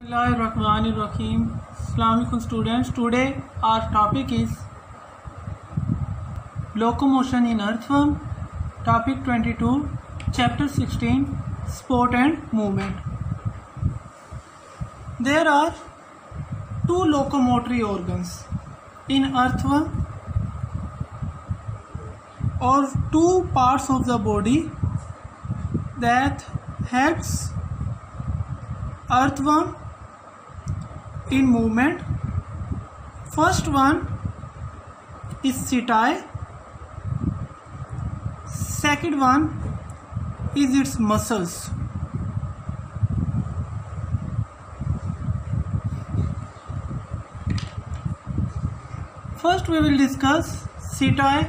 Bismillahirrahmanirrahim. Assalamu alaikum students. Today our topic is locomotion in earthworm. Topic 22, chapter 16, sport and movement. There are two locomotory organs in earthworm, or two parts of the body that helps earthworm in movement. First one is setae, second one is its muscles. First we will discuss setae.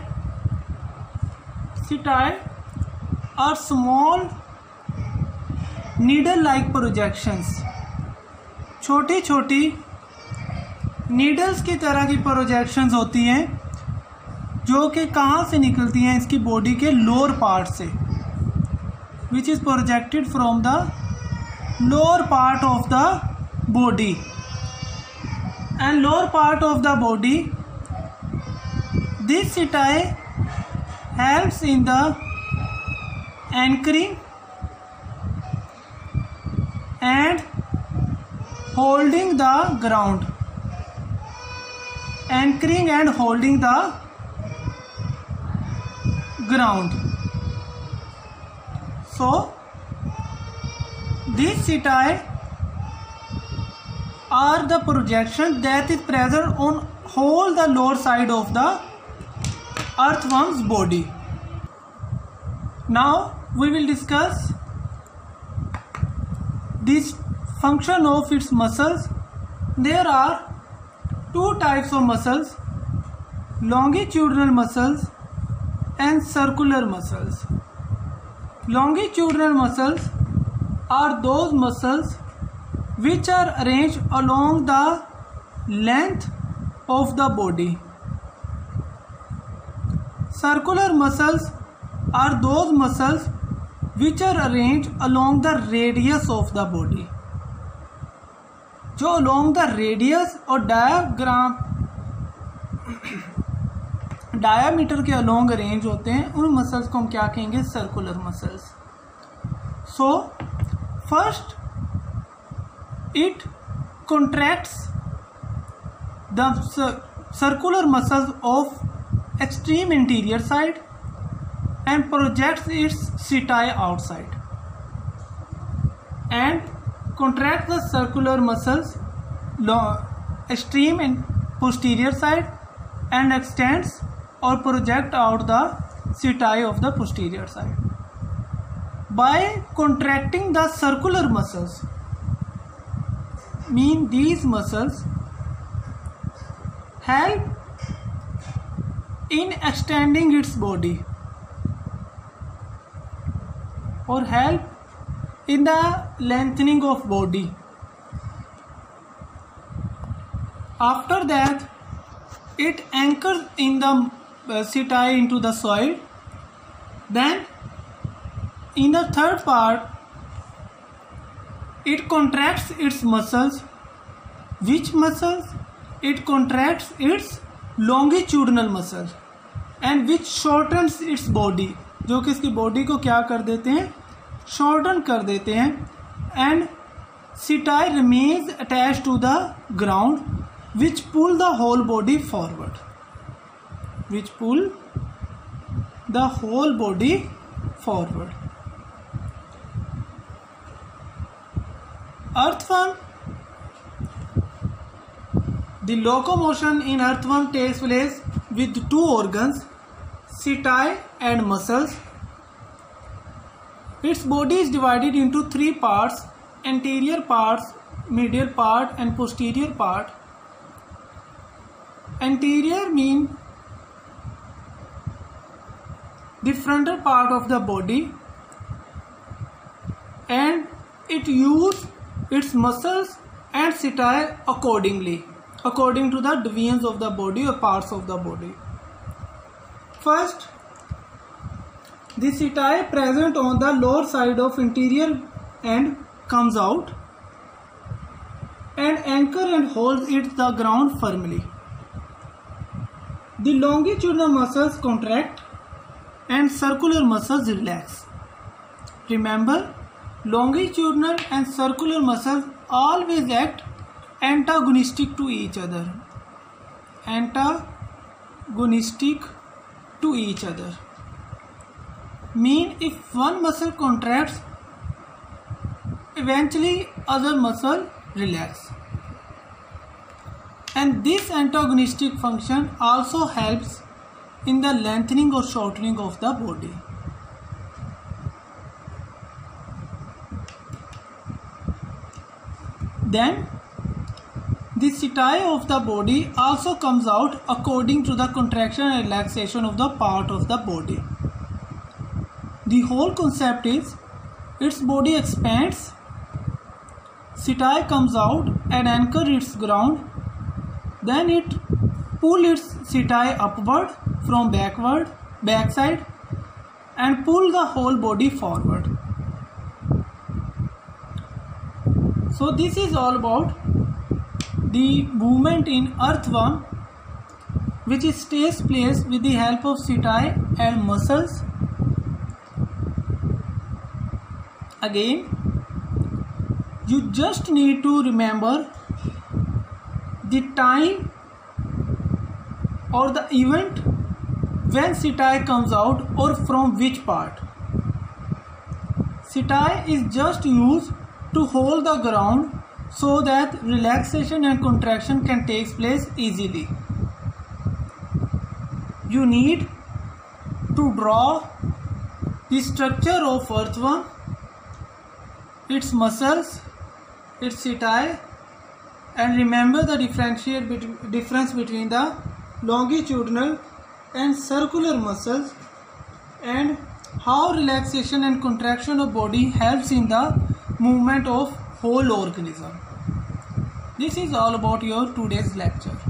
Setae are small needle like projections. छोटी छोटी needles की तरह की projections होती हैं जो कि कहाँ से निकलती हैं, इसकी बॉडी के लोअर पार्ट से, which is projected from the lower part of the body. And lower part of the body, this setae helps in the anchoring and holding the ground. Anchoring and holding the ground. So these setae are the projection that is present on whole the lower side of the earthworm's body. Now we will discuss this function of its muscles. There are two types of muscles, longitudinal muscles and circular muscles. Longitudinal muscles are those muscles which are arranged along the length of the body. Circular muscles are those muscles which are arranged along the radius of the body. जो along the radius और diameter के along arrange होते हैं, उन muscles को हम क्या कहेंगे? Circular muscles. So first it contracts the circular muscles of extreme interior side and projects its setae outside, and contract the circular muscles extreme and posterior side and extends or project out the setae of the posterior side. By contracting the circular muscles, mean these muscles help in extending its body or help in the lengthening of body. After that, it anchors in the setae into the soil. Then in the third part, it contracts its muscles. Which muscles? It contracts its longitudinal muscles and which shortens its body, जो कि इसकी body को क्या कर देते हैं? Shorten कर देते हैं. And setae remains attached to the ground, which pull the whole body forward. Which pull the whole body forward. Earthworm. The locomotion in earthworm takes place with two organs, setae and muscles. Its body is divided into three parts: anterior parts, medial part and posterior part. Anterior mean the frontal part of the body, and it uses its muscles and setae accordingly, according to the divisions of the body or parts of the body. First, the setae present on the lower side of interior end comes out and anchor and hold it the ground firmly. The longitudinal muscles contract and circular muscles relax. Remember, longitudinal and circular muscles always act antagonistic to each other. Antagonistic to each other. Mean if one muscle contracts, eventually other muscle relax. And this antagonistic function also helps in the lengthening or shortening of the body. Then the setae of the body also comes out according to the contraction and relaxation of the part of the body. The whole concept is its body expands, setae comes out and anchor its ground, then it pull its setae upward from backside and pull the whole body forward. So this is all about the movement in earthworm, which takes place with the help of setae and muscles. Again, you just need to remember the time or the event when setae comes out or from which part. Setae is just used to hold the ground so that relaxation and contraction can take place easily. You need to draw the structure of earthworm, its muscles, its setae, and remember the difference between the longitudinal and circular muscles and how relaxation and contraction of body helps in the movement of whole organism. This is all about your today's lecture.